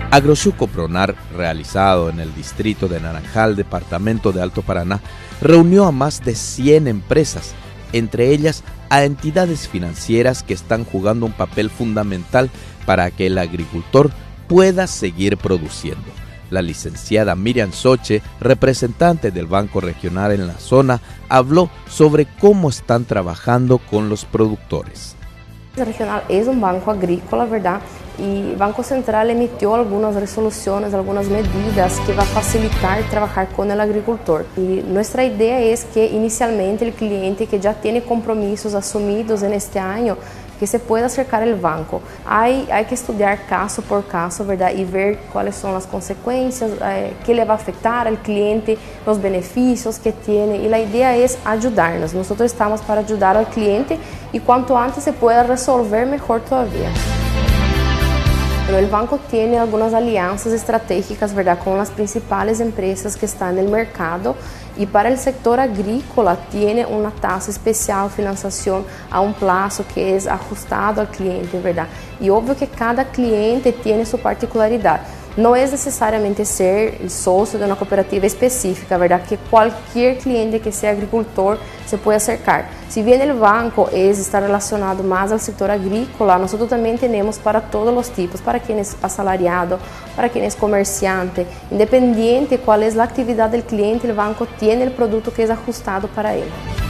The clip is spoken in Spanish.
AgroShow Copronar, realizado en el distrito de Naranjal, departamento de Alto Paraná, reunió a más de 100 empresas, entre ellas a entidades financieras que están jugando un papel fundamental para que el agricultor pueda seguir produciendo. La licenciada Miriam Soche, representante del Banco Regional en la zona, habló sobre cómo están trabajando con los productores. El regional es un banco agrícola, ¿verdad? Y Banco Central emitió algunas resoluciones, algunas medidas que van a facilitar trabajar con el agricultor. Y nuestra idea es que inicialmente el cliente que ya tiene compromisos asumidos en este año, que se pueda acercar al banco. Hay que estudiar caso por caso, ¿verdad? Y ver cuáles son las consecuencias, qué le va a afectar al cliente, los beneficios que tiene. Y la idea es ayudarnos. Nosotros estamos para ayudar al cliente y cuanto antes se pueda resolver, mejor todavía. Pero el banco tiene algunas alianzas estratégicas, ¿verdad?, con las principales empresas que están en el mercado, y para el sector agrícola tiene una tasa especial de financiación a un plazo que es ajustado al cliente, ¿verdad? Y obvio que cada cliente tiene su particularidad. No es necesariamente ser el socio de una cooperativa específica, ¿verdad? Que cualquier cliente que sea agricultor se puede acercar. Si bien el banco está relacionado más al sector agrícola, nosotros también tenemos para todos los tipos, para quien es asalariado, para quien es comerciante. Independiente cuál es la actividad del cliente, el banco tiene el producto que es ajustado para él.